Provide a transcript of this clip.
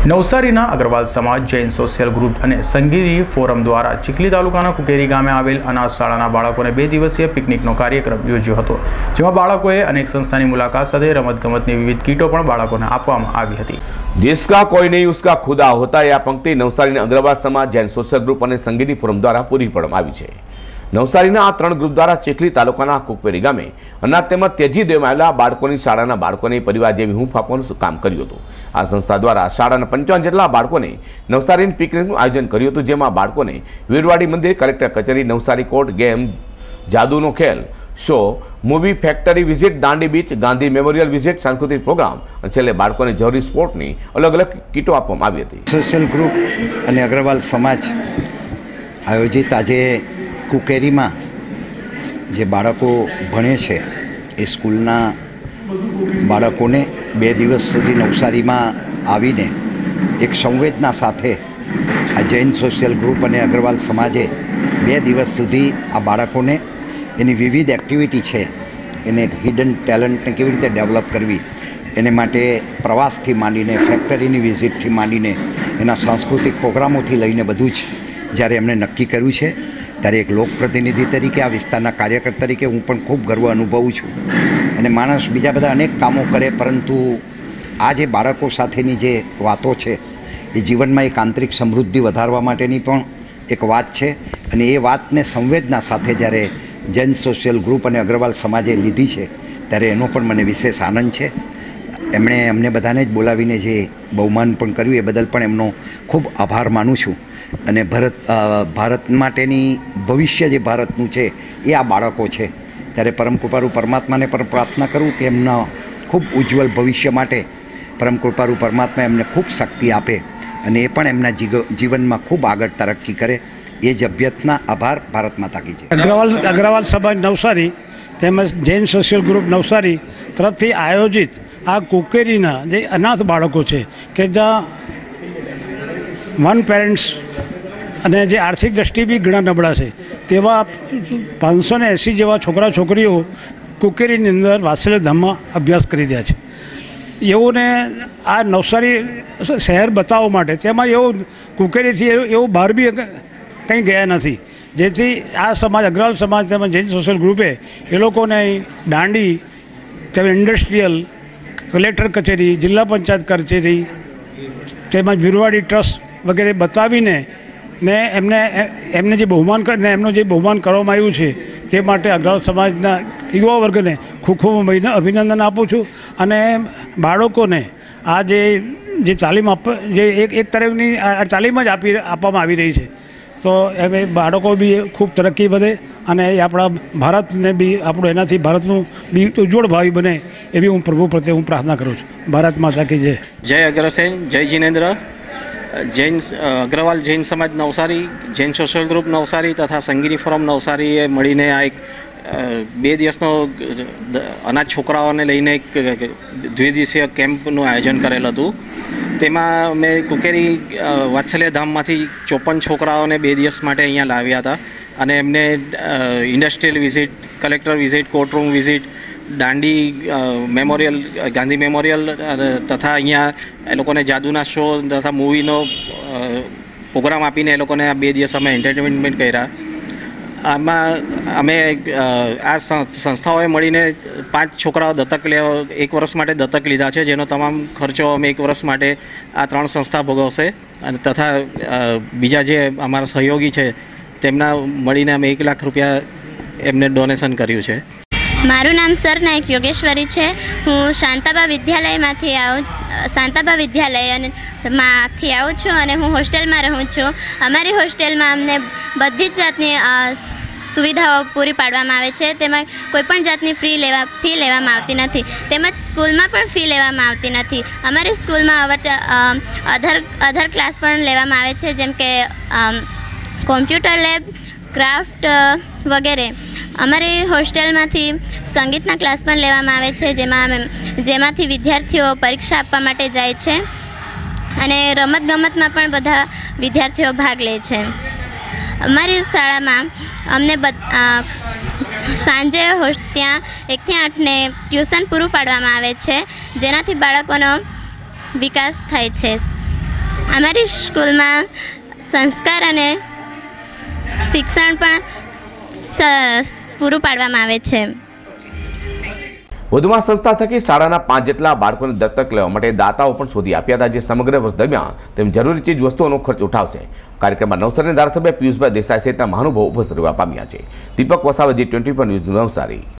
નવસારીના અગ્રવાલ સમાજ Jain social group અને સંગીરી ફોરમ દ્વારા ચીખલી તાલુકાના કુકેરી ગામે આવેલ અનાથ શાળાના બાળકોને 2 દિવસીય પિકનિકનો કાર્યક્રમ યોજ્યો હતો, જેમાં બાળકોએ અનેક સંસ્થાની મુલાકાત સાથે રમતગમતની વિવિધ કીટો પણ બાળકોને આપવામાં આવી હતી। देश का कोई नहीं उसका खुदा होता है। आ पंक्ति नवसारीना अग्रवाल समाज जैन सोशल ग्रुप और संगीनी फोरम द्वारा पूरी पड़वामां आवी छे। नवसारीना आ 3 ग्रुप द्वारा चीखली तालुकाना कुकपेरी गामे अनाथ तेमज तेजी देवामां आवेला बाळकोनी शाळाना बाळकोने परिवार जेवी हूंफ आपवानुं काम कर्युं हतुं। आ संस्था द्वारा शाळाना 55 जेटला बाळकोने नवसारीनी पिकनिकनुं आयोजन कर्युं हतुं, जेमां बाळकोने वीरवाड़ी मंदिर, कलेक्टर कचेरी, नवसारी कोर्ट, गेम, जादूनो खेल, show, movie factory visit, Dandi beach, Gandhi memorial visit, सांस्कृतिक प्रोग्राम और छेल्ले बाळकोने जरूरी स्पोर्टनी अलग अलग कीटो आपवामां आवी हती। सोशल ग्रुप और अग्रवाल समाज आयोजित आज कुकेरी में जे बाळको भणे छे ए स्कूलना बाळकोने 2 दिवस सुधी नवसारी में आवीने एक संवेदना साथे आ जैन सोशल ग्रुप और अग्रवाल समाजे 2 दिवस सुधी आ बाळकोने एनी विविध एक्टिविटी है एने हिडन टेलेंट ने केवी रीते डेवलप करवी एने माटे प्रवासथी मांडीने फेक्टरीनी विजिटथी मांडीने एना सांस्कृतिक प्रोग्रामोथी लईने बधुं ज ज्यारे एमणे नक्की कर्युं छे त्यारे एक लोकप्रतिनिधि तरीके आ विस्तारना कार्यकर तरीके हूँ पण खूब गर्व अनुभवुं छुं। अने माणस बीजा बधा अनेक कामों करे, परंतु आ जे बाळको साथेनी जे वातो छे ए जीवनमां एक आंतरिक समृद्धि वधारवा माटेनी पण एक वात छे। अने ए वातने संवेदना साथे ज्यारे जैन सोशल ग्रुप और अग्रवाल समाजे लीधी है त्यारे एनो पण मने विशेष आनंद है। एमणे अमने बधाने ज बोलावीने जे बहुमान पण कर्युं ए बदल पण एमनो खूब आभार मानुं छुं। अने भारत माटेनी भविष्य जे भारतनुं छे ए आ बाळको छे, त्यारे परम कृपारू परमात्माने पण प्रार्थना करूं कि एमना खूब उज्ज्वल भविष्य माटे परम कृपारू परमात्मा एमने खूब शक्ति आपे अने ए पण एमना जीवनमां खूब आगळ तरक्की करे। ये अभ्यर्थना। आभार। भारत माता की जय। अग्रवाल समाज नवसारी तेमज जैन सोशल ग्रुप नवसारी तरफथी आयोजित आ कुकेरीना जे अनाथ बाळको छे के ज्यां वन पेरेंट्स अने जे आर्थिक दृष्टि भी घणा नबळा छे तेवा 580 जेवा छोकरा छोकरीओ कुकेरीनी अंदर वात्सल्य धाममां अभ्यास करी रह्या छे। एवोने आ नवसारी शहर बताववा माटे तेमां एवो कुकेरीथी एवो बहार बी कहीं गया नहीं, जेथी आ समाज अग्रवाल समाज तेमज जैन सोशल ग्रुपे ए लोकोने दांडी तेमज इंडस्ट्रियल, कलेक्टर कचेरी, जिला पंचायत कचेरी तेमज वीरवाड़ी ट्रस्ट वगैरह बतावीने ने एमने जे बहुमान ने एमनो जे बहुमान करवामां आव्युं छे ते माटे अग्रवाल समाजना युवा वर्गने खूब खूब अभिनंदन आपું છું। અને બાળકોને આ જે તાલીમ જે એક તરફની તાલીમ જ આપવામાં આવી રહી છે तो एम बाळको भी खूब तरक्की बने और अपना भारत ने भी आपणो एनाथी भारतनु भी उज्ज्वल भावी बने एवी हूँ प्रभु प्रत्ये हूँ प्रार्थना करूँ छूँ। भारत माता की जय। जय अग्रसेन, जय जिनेन्द्र। जैन अग्रवाल जैन समाज नवसारी, जैन सोशल ग्रुप नवसारी तथा संगीनी फोरम नवसारी मळीने आ एक 2 दिवसनो अनाथ छोकराओने लईने एक 2 दिवसीय केम्पनुं आयोजन करेल हतुं। तेमां अमे कुकेरी वात्सल्य धाममांथी 54 छोकराओने 2 दिवस माटे अहींया लाव्या हता अने एमने industrial visit, collector visit, courtroom visit, Dandi memorial, Gandhi memorial तथा अहींया ए लोकोने जादूना शो तथा मूवीनो प्रोग्राम आपीने ए लोकोने आ 2 दिवस अमे एंटरटेनमेंट कर्या। आमां अमे आ संस्थाओए मळीने 5 छोकराओ दत्तक लेवा 1 वर्ष माटे दत्तक लीधा छे, जेनो तमाम खर्चो अमे 1 वर्ष माटे आ 3 संस्था भोगवशे अने तथा बीजा जे अमारा सहयोगी छे तेमना मळीने अमे 1 लाख रुपया एमने डोनेशन कर्युं छे। मारू नाम सर नायक योगेश्वरी है। हूँ शांताबा विद्यालय में शांताबा विद्यालय में आऊँ छूँ और हूँ होस्टेल में रहूँ छूँ। अमरी होस्टेल में अमने बधी ज जातनी सुविधाओं पूरी पाडवामां आवे छे, तेमां कोईपण जातनी फी लेवामां आवती नथी, तेमज स्कूल में पण फी लेवामां आवती नथी। अमरी स्कूल में अधर क्लास पण लेवामां आवे छे, जेम के कॉम्प्यूटर लैब, क्राफ्ट वगैरह। अमरी होस्टेल में संगीतना क्लास पण लेवामां आवे छे, जेमांथी विद्यार्थीओ परीक्षा आपवा माटे जाय छे अने रमत गमतमां पण बधा विद्यार्थीओ भाग ले छे। अमरी शाळामां अमने सांजे त्यां 1 થી 8 ने ट्यूशन पूरुं पाडवामां आवे छे, जेनाथी बाळकोनो विकास थाय छे। અમારી સ્કૂલમાં સંસ્કાર અને શિક્ષણ પણ પૂરું પાડવામાં આવે છે. વધુમાં સંસ્થા થકી શાળાના 5 જેટલા બાળકોને દત્તક લેવા માટે દાતાઓ પણ શોધી આપ્યા હતા, જે સમગ્ર વર્ષ દરમિયાન તેમ જરૂરી ચીજ વસ્તુઓનો ખર્ચ ઉઠાવશે. કાર્યક્રમમાં નવસારીના ધારાસભ્ય પિયુષભાઈ દેસાઈ સહિતના મહાનુભાવો ઉપસ્થિત રહેવા પામ્યા છે. Deepak Vasava, G24 news, Navsari.